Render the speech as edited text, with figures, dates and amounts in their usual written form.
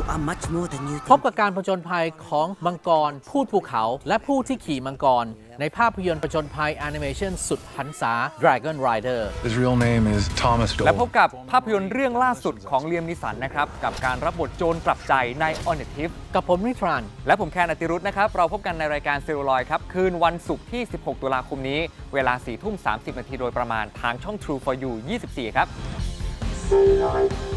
are much more than you พบกับการผจญภัยของมังกรพูดภูเขาและผู้ที่ขี่มังกรในภาพยนตร์ผจญภัยแอนิเมชันสุดหันษา Dragon Rider His real name is Thomas Dole และพบกับภาพยนตร์เรื่องล่าสุดของเลียมนิสันนะครับกับการรับบทโจรกลับใจใน On the Tip กับผมนิทรานและผมแคนอติรุธนะครับเราพบกันในรายการเซลลูลอยด์ครับคืนวันศุกร์ที่ 16 ตุลาคมนี้เวลา 4:30 น.โดยประมาณทางช่อง True for You 24 ครับ